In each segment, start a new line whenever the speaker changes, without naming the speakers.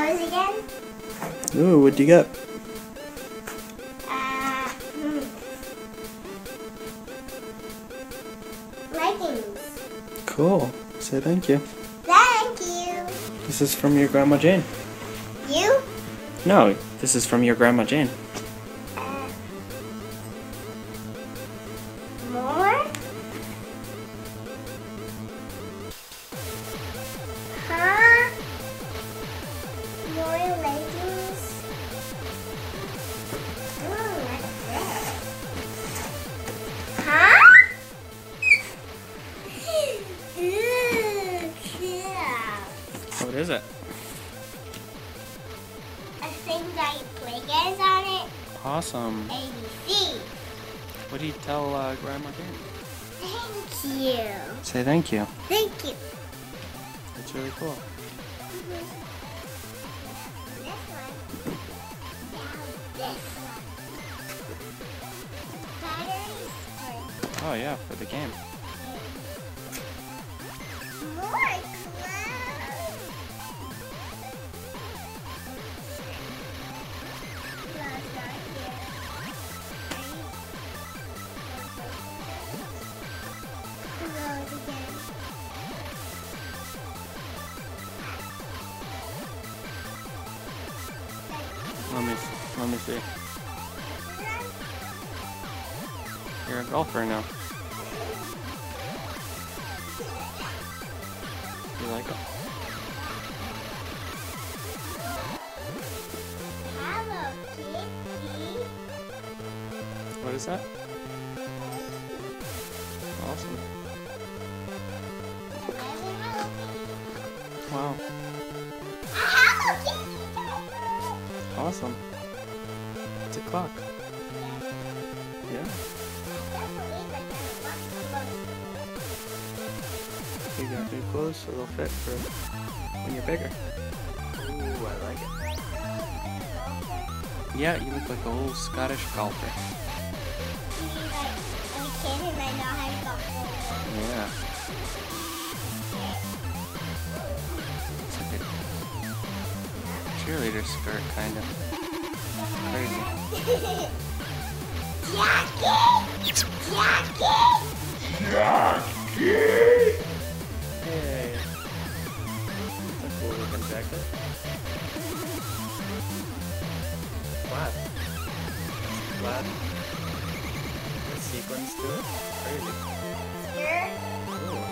yours again?
Ooh, what'd you get?
Leggings.
Cool. Say thank you.
Thank you.
This is from your Grandma Jane.
You?
No, this is from your Grandma Jane.
More? Huh? More leggings? Oh, what's this? Huh? Ooh, cute.
What is it?
A thing that you play games on it.
Awesome.
ABC.
What do you tell Grandma Jane?
Thank you.
Say thank you.
Thank you.
It's really cool.
This one. Now this one. Batteries for
Oh yeah, for the game.
more clothes. Clothes right here. Clothes again.
Let me see. You're a golfer now. You like it?
Hello, Kitty.
What is that? Awesome. Wow.
Hello, Kitty.
Awesome. It's a clock. Yeah. You got new clothes so they'll fit for when you're bigger. Ooh, I like it. Yeah, you look like a old Scottish golfer. Yeah. It's like a cheerleader skirt, kind of. Crazy.
Jackie!
Hey. That's a cool looking jacket. Flat. Flat. With sequins to it. Crazy.
Here.
Ooh.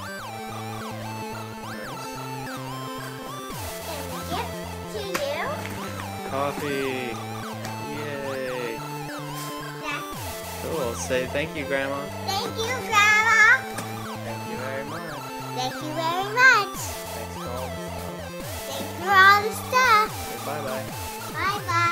Nice.
And gift to you.
Coffee. Yay. Cool. Say thank you, Grandma.
Thank you, Grandma.
Thank you very much.
Thank you very much.
Thanks for all the stuff.
Thanks for all the stuff.
Say bye-bye.
Bye-bye.